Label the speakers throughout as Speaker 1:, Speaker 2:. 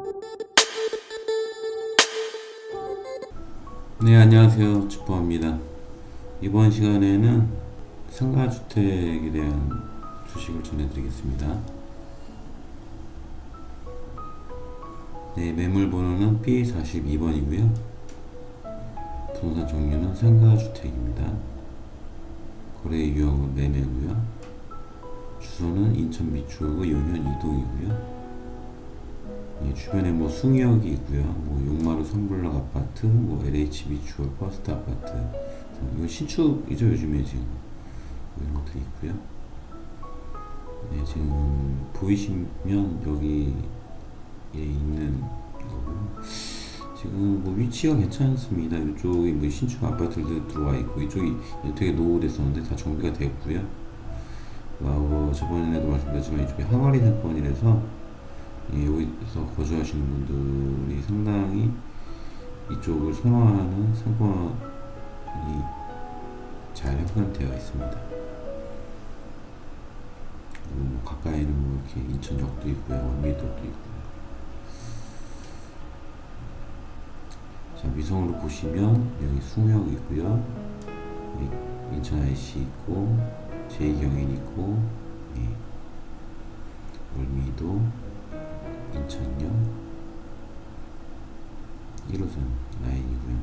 Speaker 1: 네, 안녕하세요. 주포입니다. 이번 시간에는 상가주택에 대한 소식을 전해드리겠습니다. 네, 매물번호는 B42번이고요. 부동산 종류는 상가주택입니다. 거래 유형은 매매고요. 주소는 인천 미추홀구 용현 이동이고요. 예, 주변에 숭이역이 있고요. 용마루 선블럭 아파트, LH 미추홀 퍼스트 아파트. 이거 신축이죠, 요즘에 지금. 이런 것들이 있고요. 네, 지금 보이시면 여기에 있는 거고요. 지금 위치가 괜찮습니다. 이쪽이 신축 아파트들 들어와 있고, 이쪽이 되게 노후됐었는데 다 정비가 되었고요. 저번에도 말씀드렸지만 이쪽에 항아리 상권이라서 여기서 거주하시는 분들이 상당히 이쪽을 선호하는 상권이 잘 형성되어 있습니다. 가까이는 이렇게 인천역도 있고요, 월미도도 있고요. 자, 위성으로 보시면 여기 숭이역 있고요, 인천 IC 있고, 제2경인 있고, 월미도, 인천역 1호선 라인이고요.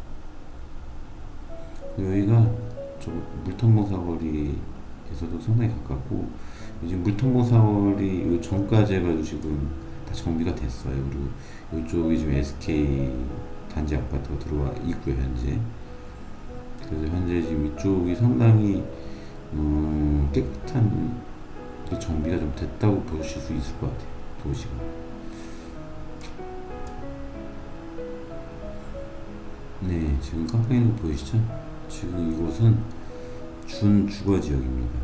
Speaker 1: 여기가 물텀봉 사거리에서도 상당히 가깝고, 요즘 물텀봉 사거리 전까지 해가지고 지금 다 정비가 됐어요. 그리고 이쪽이 지금 SK 단지 아파트가 들어와 있고요, 현재. 그래서 현재 지금 이쪽이 상당히 깨끗한 정비가 좀 됐다고 보실 수 있을 것 같아요, 도시가. 네, 지금 깜빡이는 거 보이시죠? 지금 이곳은 준주거지역입니다.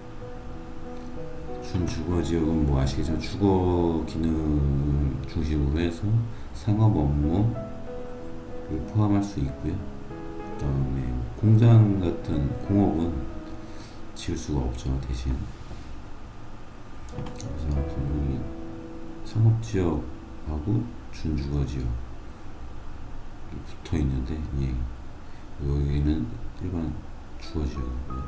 Speaker 1: 준주거지역은 아시겠지만 주거 기능 중심으로 해서 상업 업무를 포함할 수 있고요. 그 다음에 공장 같은 공업은 지을 수가 없죠, 대신. 그래서 여기 상업지역하고 준주거지역 붙어 있는데, 여기는 일반 주거지역이고요.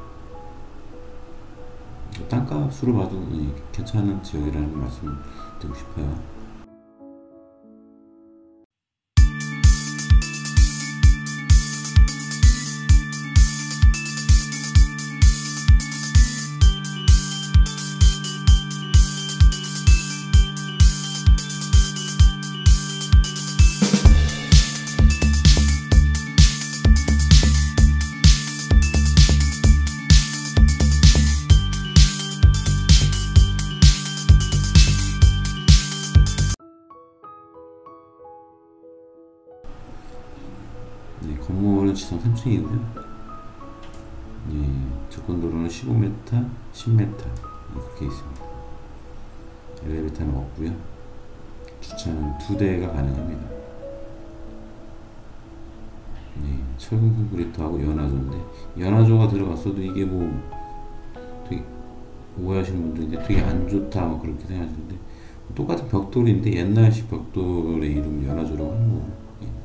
Speaker 1: 땅값으로 봐도 괜찮은 지역이라는 말씀 드리고 싶어요. 네, 건물은 지상 3층이고요. 접근도로는 15m, 10m 그렇게 있습니다. 엘리베이터는 없고요. 주차는 2대가 가능합니다. 철근 콘크리트하고 연화조인데, 연화조가 들어갔어도 이게 되게 오해하시는 분들인데 되게 안 좋다 그렇게 생각하시는데, 똑같은 벽돌인데 옛날식 벽돌의 이름 연화조라고 하는 거고.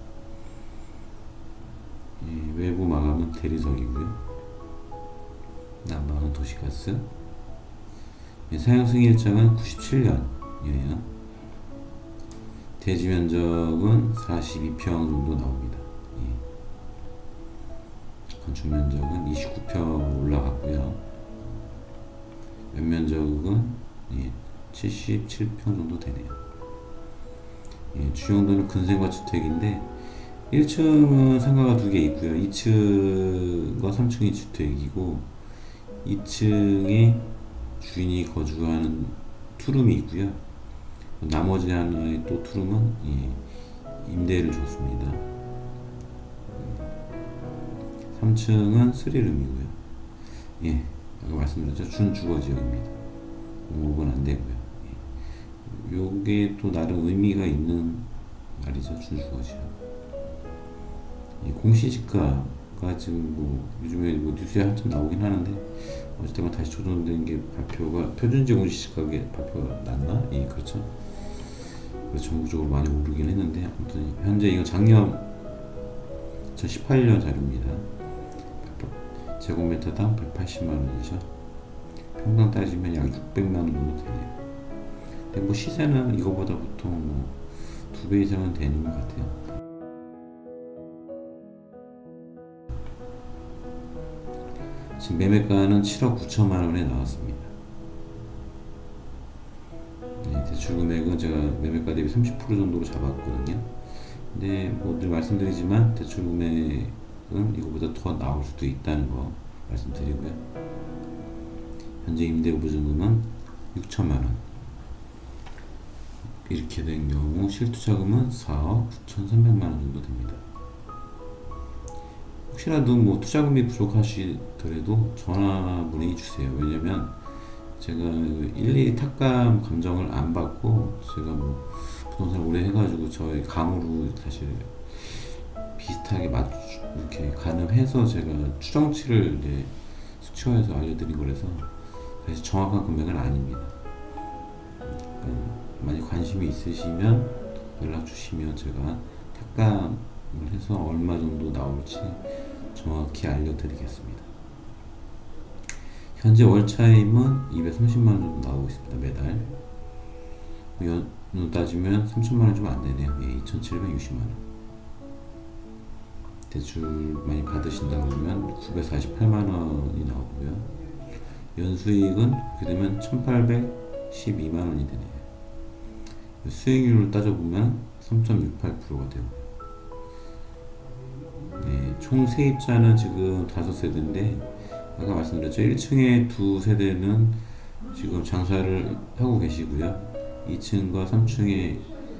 Speaker 1: 외부 마감은 대리석이고요. 난방은 도시가스. 사용 승인일자는 97년이에요. 대지 면적은 42평 정도 나옵니다. 건축 면적은 29평 올라갔고요. 연면적은 77평 정도 되네요. 주용도는 근생과 주택인데, 1층은 상가가 2개 있고요. 2층과 3층이 주택이고, 2층에 주인이 거주하는 투룸이 있고요. 나머지 하나의 또 투룸은 임대를 줬습니다. 3층은 3룸이고요. 아까 말씀드렸죠, 준주거지역입니다. 공업은 안 되고요. 요게 또 나름 의미가 있는 말이죠, 준주거지역. 공시지가가 지금 요즘에 뉴스에 한참 나오긴 하는데, 어쨌든 다시 조정된 게 발표가, 표준지 공시지가 발표가 났나? 그렇죠. 그래서 전국적으로 많이 오르긴 했는데, 아무튼 현재 이거 작년 2018년 자료입니다. 제곱미터당 180만원이죠. 평당 따지면 약 600만원 정도 되네요. 근데 뭐 시세는 이거보다 보통 뭐 2배 이상은 되는 것 같아요. 지금 매매가는 7억 9천만원에 나왔습니다. 네, 대출 금액은 제가 매매가 대비 30% 정도로 잡았거든요. 근데 뭐 늘 말씀드리지만 대출 금액은 이거보다 더 나올 수도 있다는 거 말씀드리고요. 현재 임대보증금은 6천만원. 이렇게 된 경우 실투자금은 4억 9,300만원 정도 됩니다. 혹시라도 뭐 투자금이 부족하시더라도 전화 문의 주세요. 왜냐면 제가 일일이 탁감 감정을 안 받고, 제가 뭐 부동산 오래 해가지고 저의 감으로 사실 비슷하게 이렇게 가늠해서 제가 추정치를 이제 수치화해서 알려드린 거라서 사실 정확한 금액은 아닙니다. 만약 관심이 있으시면 연락 주시면 제가 탁감을 해서 얼마 정도 나올지 정확히 알려드리겠습니다. 현재 월차임은 230만원 정도 나오고 있습니다. 매달. 연으로 따지면 3천만원 좀 안되네요. 예, 2,760만원. 대출 많이 받으신다 그러면 948만원이 나오고요. 연수익은 그렇게 되면 1812만원이 되네요. 수익률을 따져보면 3.68%가 되고, 네, 총 세입자는 지금 5세대인데 아까 말씀드렸죠. 1층에 2세대는 지금 장사를 하고 계시고요. 2층과 3층에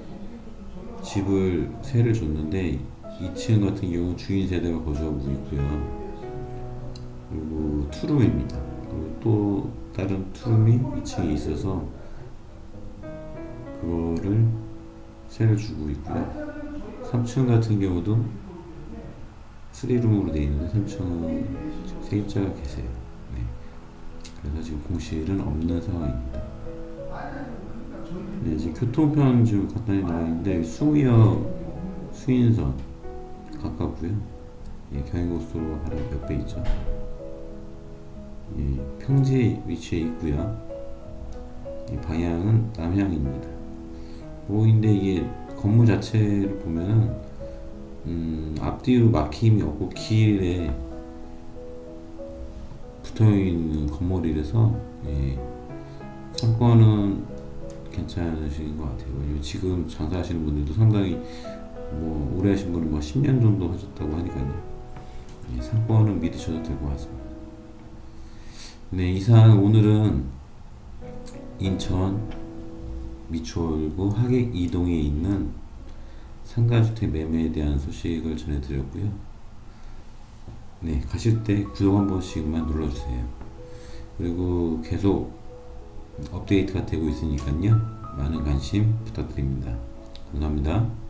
Speaker 1: 집을 세를 줬는데 2층 같은 경우 주인 세대가 거주하고 있고요. 그리고 투룸입니다. 그리고 또 다른 투룸이 2층에 있어서 그거를 세를 주고 있고요. 3층 같은 경우도 3룸으로 되어 있는데 3층은 세입자가 계세요. 네. 그래서 지금 공실은 없는 상황입니다. 네, 지금 교통편 좀 간단히 나와 있는데 수무역 수인선 가깝고요. 예, 경인고속도로가 바로 옆에 있죠. 예, 평지 위치에 있고요. 이 방향은 남향입니다. 근데 이게 건물 자체를 보면은 앞뒤로 막힘이 없고 길에 붙어있는 건물이라서, 예, 상권은 괜찮으신 것 같아요. 왜냐면 지금 장사하시는 분들도 상당히 뭐 오래 하신 분은 뭐 10년 정도 하셨다고 하니까요. 예, 상권은 믿으셔도 될 것 같습니다. 네, 이상 오늘은 인천 미추홀구 하객 이동에 있는 상가주택 매매에 대한 소식을 전해드렸고요. 네, 가실 때 구독 한 번씩만 눌러주세요. 그리고 계속 업데이트가 되고 있으니까요. 많은 관심 부탁드립니다. 감사합니다.